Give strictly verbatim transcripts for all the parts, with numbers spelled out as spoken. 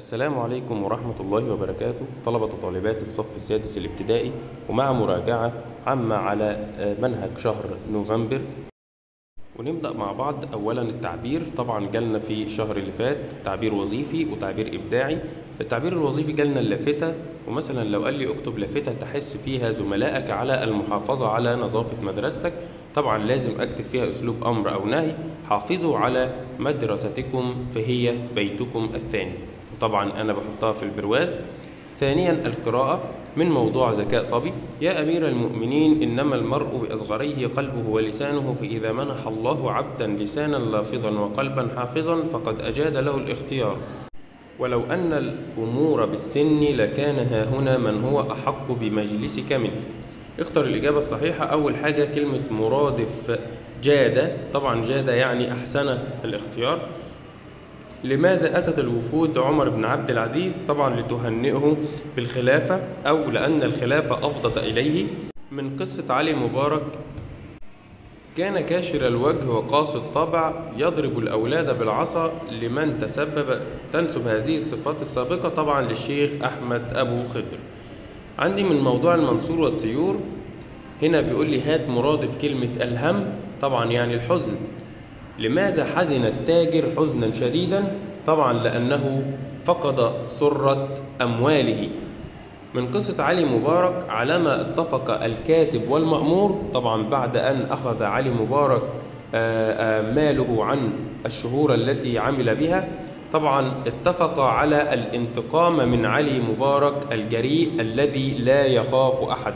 السلام عليكم ورحمة الله وبركاته، طلبة وطالبات الصف السادس الابتدائي، ومع مراجعة عامة على منهج شهر نوفمبر. ونبدأ مع بعض أولا التعبير. طبعا جالنا في الشهر اللي فات تعبير وظيفي وتعبير إبداعي. التعبير الوظيفي جالنا اللافتة، ومثلا لو قال لي اكتب لافتة تحث فيها زملائك على المحافظة على نظافة مدرستك، طبعا لازم أكتب فيها أسلوب أمر أو نهي: حافظوا على مدرستكم فهي بيتكم الثاني. وطبعا أنا بحطها في البرواز. ثانيا القراءة من موضوع ذكاء صبي: يا أمير المؤمنين، إنما المرء بأصغريه قلبه ولسانه، فإذا منح الله عبدا لسانا لافظا وقلبا حافظا فقد أجاد له الاختيار، ولو أن الأمور بالسن لكان هاهنا من هو أحق بمجلسك منك. اختر الإجابة الصحيحة. أول حاجة كلمة مرادف جاد، طبعا جاد يعني أحسن الاختيار. لماذا أتت الوفود عمر بن عبد العزيز؟ طبعا لتهنئه بالخلافة أو لأن الخلافة أفضت إليه. من قصة علي مبارك: كان كاشر الوجه وقاسي الطبع يضرب الأولاد بالعصا، لمن تسبب تنسب هذه الصفات السابقة؟ طبعا للشيخ أحمد أبو خضر. عندي من موضوع المنصور والطيور، هنا بيقول لي هات مرادف كلمة الهم، طبعا يعني الحزن. لماذا حزن التاجر حزنا شديدا؟ طبعا لأنه فقد سرة أمواله. من قصة علي مبارك: على ما اتفق الكاتب والمأمور، طبعا بعد أن أخذ علي مبارك ماله عن الشهور التي عمل بها، طبعا اتفق على الانتقام من علي مبارك الجريء الذي لا يخاف أحد.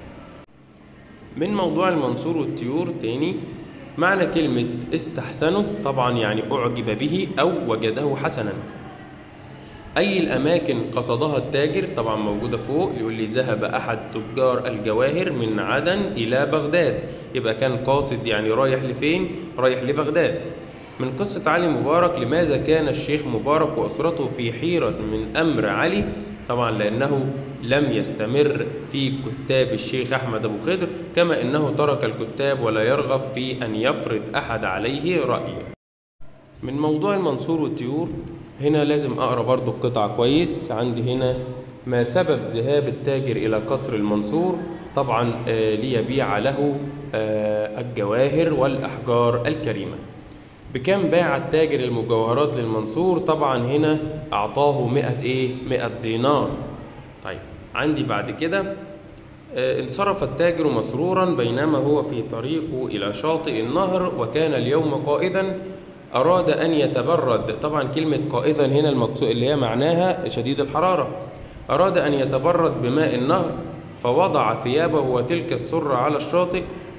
من موضوع المنصور والطيور تاني، معنى كلمة استحسنه طبعا يعني أعجب به أو وجده حسنا. أي الأماكن قصدها التاجر؟ طبعا موجودة فوق. يقول لي ذهب أحد تجار الجواهر من عدن إلى بغداد، يبقى كان قاصد يعني رايح لفين؟ رايح لبغداد. من قصة علي مبارك: لماذا كان الشيخ مبارك وأسرته في حيرة من أمر علي؟ طبعا لأنه لم يستمر في كتاب الشيخ أحمد أبو خضر، كما أنه ترك الكتاب ولا يرغب في أن يفرض أحد عليه رأيه. من موضوع المنصور والطيور، هنا لازم أقرأ برضو القطعة كويس. عندي هنا: ما سبب ذهاب التاجر إلى قصر المنصور؟ طبعا آه ليبيع له آه الجواهر والأحجار الكريمة. بكم باع التاجر المجوهرات للمنصور؟ طبعا هنا أعطاه مئة إيه؟ مئة دينار. طيب عندي بعد كده: آه انصرف التاجر مسرورا بينما هو في طريقه إلى شاطئ النهر وكان اليوم قائدا، أراد أن يتبرد. طبعا كلمة قائدا هنا المقصود اللي هي معناها شديد الحرارة. أراد أن يتبرد بماء النهر فوضع ثيابه وتلك السرة على الشاطئ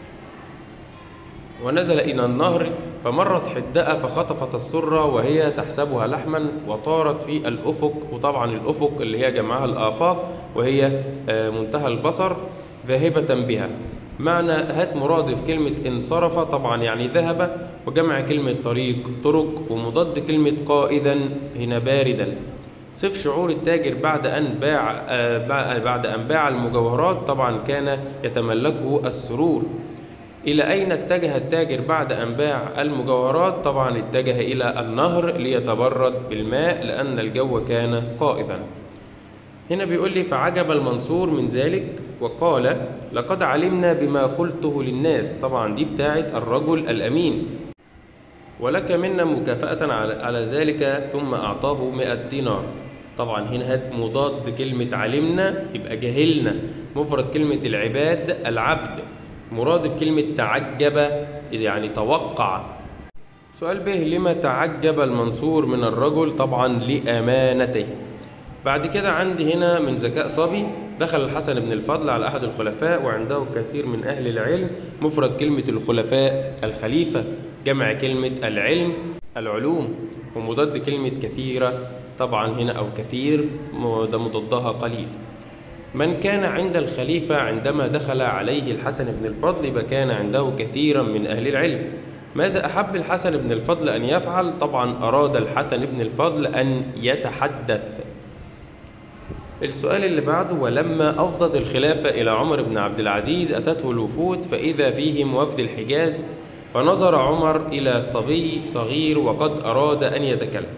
ونزل إلى النهر، فمرت حدأة فخطفت السرة وهي تحسبها لحما وطارت في الأفق. وطبعا الأفق اللي هي جمعها الآفاق وهي منتهى البصر ذاهبة بها. معنى هات مرادف كلمة انصرف طبعا يعني ذهب، وجمع كلمة طريق طرق، ومضاد كلمة قائدا هنا باردا. صف شعور التاجر بعد أن باع بعد أن باع المجوهرات، طبعا كان يتملكه السرور. إلى أين اتجه التاجر بعد أن باع المجوهرات؟ طبعا اتجه إلى النهر ليتبرد بالماء لأن الجو كان قائدا. هنا بيقول لي: فعجب المنصور من ذلك وقال: لقد علمنا بما قلته للناس. طبعا دي بتاعت الرجل الأمين. ولك منا مكافأة على ذلك، ثم أعطاه مئة دينار. طبعا هنا هات مضاد كلمة علمنا يبقى جهلنا. مفرد كلمة العباد العبد. مرادف كلمة تعجب يعني توقع. سؤال به: لما تعجب المنصور من الرجل؟ طبعا لأمانته. بعد كده عندي هنا من ذكاء صبي: دخل الحسن بن الفضل على أحد الخلفاء وعنده كثير من أهل العلم. مفرد كلمة الخلفاء الخليفة، جمع كلمة العلم العلوم، ومضاد كلمة كثيرة طبعا هنا أو كثير ده مضادها قليل. من كان عند الخليفة عندما دخل عليه الحسن بن الفضل يبقى كان عنده كثيرا من أهل العلم. ماذا أحب الحسن بن الفضل أن يفعل؟ طبعا أراد الحسن بن الفضل أن يتحدث. السؤال اللي بعده: ولما أفضت الخلافة إلى عمر بن عبد العزيز أتته الوفود فإذا فيهم وفد الحجاز، فنظر عمر إلى صبي صغير وقد أراد أن يتكلم.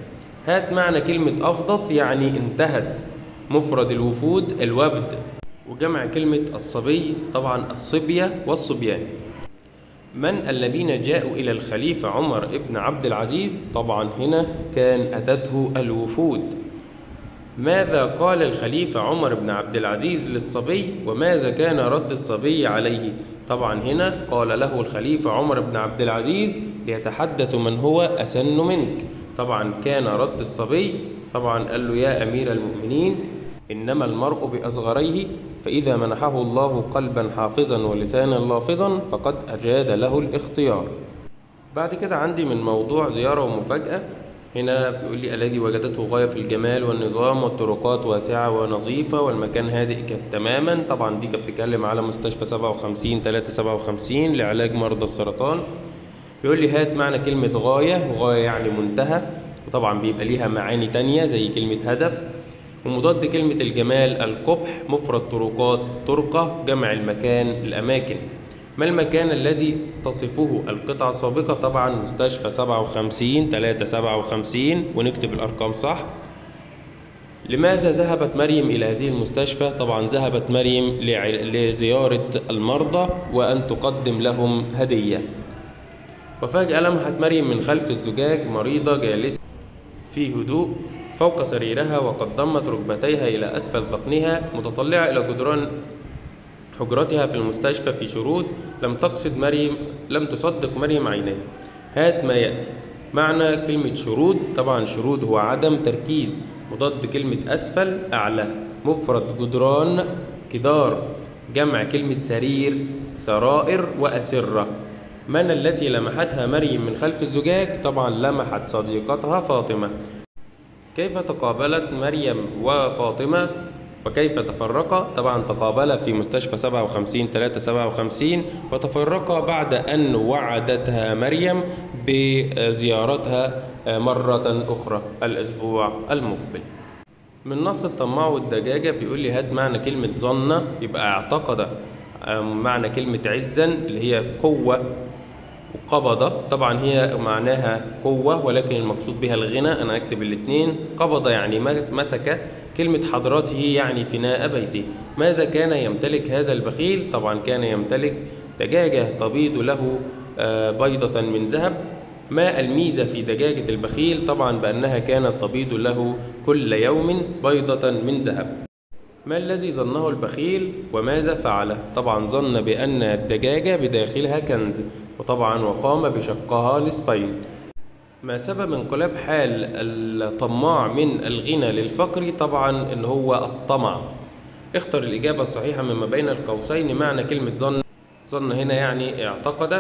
هات معنى كلمة أفضت يعني انتهت. مفرد الوفود الوفد، وجمع كلمة الصبي طبعا الصبية والصبيان. من الذين جاءوا إلى الخليفة عمر بن عبد العزيز؟ طبعا هنا كان أتته الوفود. ماذا قال الخليفة عمر بن عبد العزيز للصبي وماذا كان رد الصبي عليه؟ طبعا هنا قال له الخليفة عمر بن عبد العزيز ليتحدث من هو أسن منك. طبعا كان رد الصبي طبعا قال له يا أمير المؤمنين إنما المرء بأصغريه، فإذا منحه الله قلبا حافظا ولسانا لافظا فقد أجاد له الاختيار. بعد كده عندي من موضوع زيارة ومفاجأة، هنا بيقول لي الذي وجدته غاية في الجمال والنظام والطرقات واسعة ونظيفة والمكان هادئ تماما. طبعا دي كانت بتتكلم على مستشفى سبعة وخمسين تلاتة سبعة وخمسين لعلاج مرضى السرطان. بيقول لي هات معنى كلمة غاية، وغاية يعني منتهى، وطبعا بيبقى ليها معاني تانية زي كلمة هدف. ومضاد كلمة الجمال القبح. مفرد طرقات طرقة، جمع المكان الأماكن. ما المكان الذي تصفه القطعة السابقة؟ طبعا مستشفى سبعة وخمسين تلاتة سبعة وخمسين، ونكتب الأرقام صح. لماذا ذهبت مريم إلى هذه المستشفى؟ طبعا ذهبت مريم لزيارة المرضى وأن تقدم لهم هدية. وفجأة لمحت مريم من خلف الزجاج مريضة جالسة في هدوء فوق سريرها وقد ضمت ركبتيها إلى أسفل ذقنها متطلعة إلى جدران حجرتها في المستشفى في شرود. لم تقصد مريم لم تصدق مريم عينيها. هات ما يأتي. معنى كلمة شرود، طبعا شرود هو عدم تركيز. مضاد كلمة أسفل أعلى. مفرد جدران جدار، جمع كلمة سرير سرائر وأسرة. من التي لمحتها مريم من خلف الزجاج؟ طبعا لمحت صديقتها فاطمة. كيف تقابلت مريم وفاطمة وكيف تفرقا؟ طبعا تقابلا في مستشفى سبعة وخمسين تلاتة سبعة وخمسين وتفرقا بعد أن وعدتها مريم بزيارتها مرة أخرى الأسبوع المقبل. من نص الطماع والدجاجة بيقول لي هات معنى كلمة ظن، يبقى اعتقد. معنى كلمة عزا اللي هي قوة، وقبضة طبعا هي معناها قوة ولكن المقصود بها الغنى، أنا أكتب الاتنين. قبض يعني مسك. كلمة حضرته يعني فناء بيته. ماذا كان يمتلك هذا البخيل؟ طبعا كان يمتلك دجاجة تبيض له بيضة من ذهب. ما الميزة في دجاجة البخيل؟ طبعا بأنها كانت تبيض له كل يوم بيضة من ذهب. ما الذي ظنه البخيل وماذا فعل؟ طبعا ظن بأن الدجاجة بداخلها كنز، وطبعا وقام بشقها نصفين. ما سبب انقلاب حال الطماع من الغنى للفقر؟ طبعا ان هو الطمع. اختر الإجابة الصحيحة مما بين القوسين. معنى كلمة ظن، ظن هنا يعني اعتقد،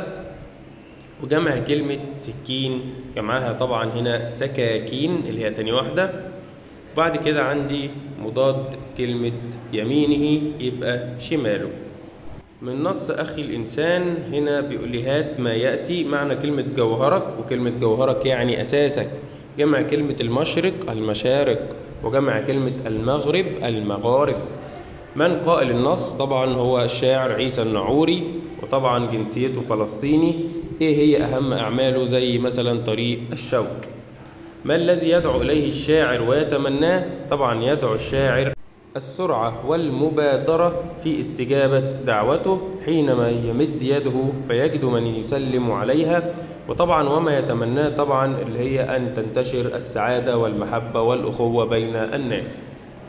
وجمع كلمة سكين جمعها طبعا هنا سكاكين اللي هي تاني واحدة. بعد كده عندي مضاد كلمة يمينه يبقى شماله. من نص أخي الإنسان هنا بيقول لي هات ما يأتي. معنى كلمة جوهرك، وكلمة جوهرك يعني أساسك. جمع كلمة المشرق المشارق، وجمع كلمة المغرب المغارب. من قائل النص؟ طبعا هو الشاعر عيسى النعوري، وطبعا جنسيته فلسطيني. إيه هي أهم أعماله؟ زي مثلا طريق الشوك. ما الذي يدعو إليه الشاعر ويتمناه؟ طبعا يدعو الشاعر السرعة والمبادرة في استجابة دعوته حينما يمد يده فيجد من يسلم عليها. وطبعا وما يتمناه طبعا اللي هي أن تنتشر السعادة والمحبة والأخوة بين الناس.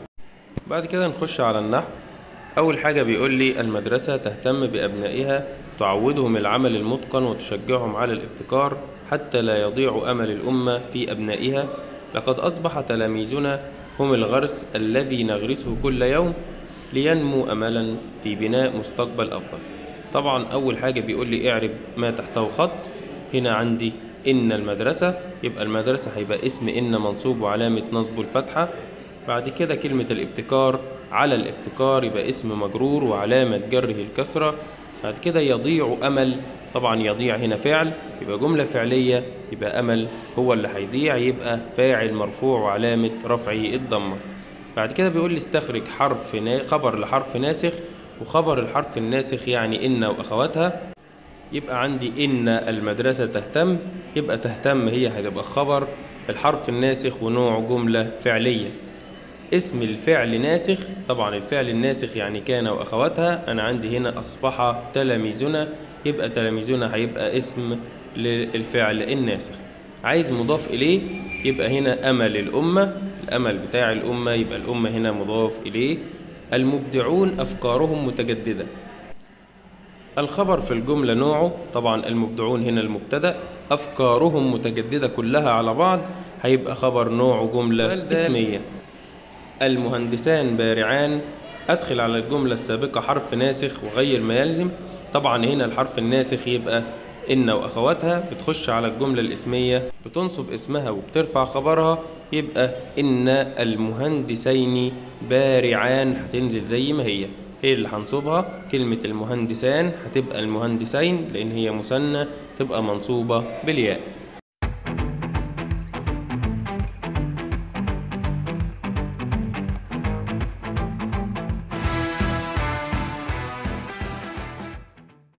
بعد كده نخش على النحو. أول حاجة بيقول لي المدرسة تهتم بأبنائها، تعودهم العمل المتقن وتشجعهم على الابتكار حتى لا يضيع أمل الأمة في أبنائها. لقد أصبح تلاميذنا هم الغرس الذي نغرسه كل يوم لينمو أملا في بناء مستقبل أفضل. طبعا أول حاجة بيقول لي اعرب ما تحته خط. هنا عندي إن المدرسة، يبقى المدرسة هيبقى اسم إن منصوب وعلامة نصبه الفتحة. بعد كده كلمة الابتكار، على الابتكار يبقى اسم مجرور وعلامة جره الكسرة. بعد كده يضيع أمل، طبعا يضيع هنا فعل يبقى جملة فعلية، يبقى أمل هو اللي هيضيع يبقى فاعل مرفوع وعلامة رفعه الضمة. بعد كده بيقول لي استخرج حرف خبر لحرف ناسخ، وخبر الحرف الناسخ يعني إن وأخواتها. يبقى عندي إن المدرسة تهتم، يبقى تهتم هي هتبقى خبر، الحرف الناسخ ونوع جملة فعلية. اسم الفعل ناسخ، طبعا الفعل الناسخ يعني كان وأخواتها. أنا عندي هنا أصبح تلاميذنا، يبقى تلاميذنا هيبقى اسم للفعل الناسخ. عايز مضاف إليه، يبقى هنا أمل الأمة، الأمل بتاع الأمة، يبقى الأمة هنا مضاف إليه. المبدعون أفكارهم متجددة. الخبر في الجملة نوعه، طبعا المبدعون هنا المبتدأ، أفكارهم متجددة كلها على بعض، هيبقى خبر نوعه جملة اسمية. المهندسان بارعان، أدخل على الجملة السابقة حرف ناسخ وغير ما يلزم. طبعا هنا الحرف الناسخ يبقى إن وأخواتها، بتخش على الجملة الاسمية بتنصب اسمها وبترفع خبرها، يبقى إن المهندسين بارعان هتنزل زي ما هي، هي اللي هنصبها. كلمة المهندسان هتبقى المهندسين لأن هي مثنى، تبقى منصوبة بالياء.